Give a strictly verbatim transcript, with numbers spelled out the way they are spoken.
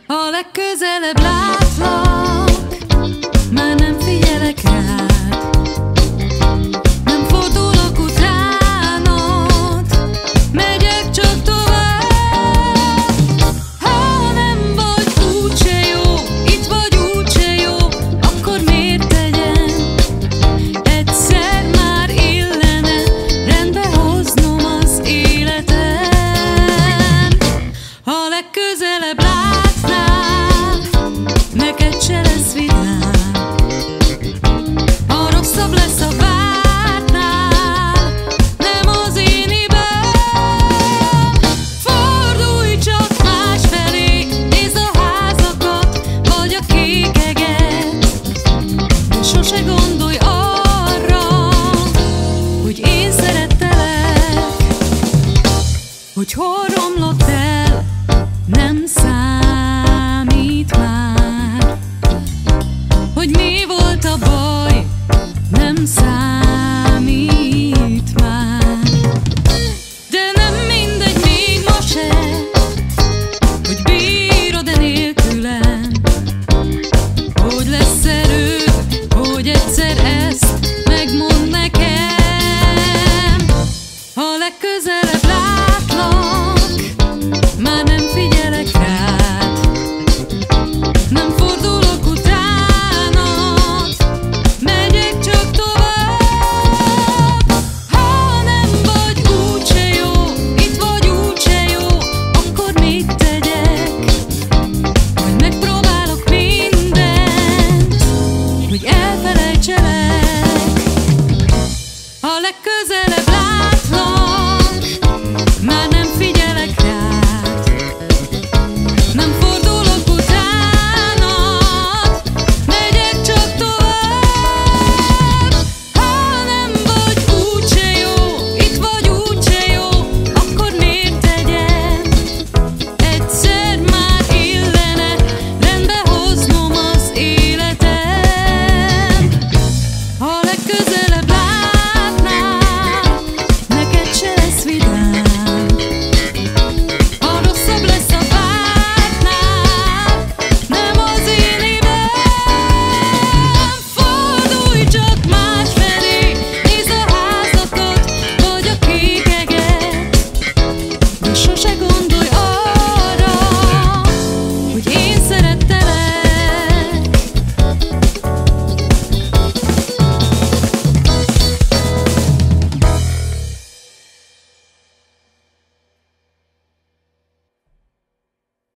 Ha legközelebb látlak, már nem figyelek rád, nem fordulok utánad, megyek csak tovább. Ha nem vagy úgyse jó, itt vagy úgyse jó, akkor miért tegyen? Egyszer már illene rendbe hoznom az életem. Ha legközelebb látnál, neked se lesz vidám, a rosszabb lesz a vártnál, nem az én hibám. Fordulj csak másfelé, nézd a házakat, vagy a kékeget, de sose gondolj arra, hogy én szerettelek. Hogy hol romlott el, nem számít már, hogy mi volt a baj, nem számít.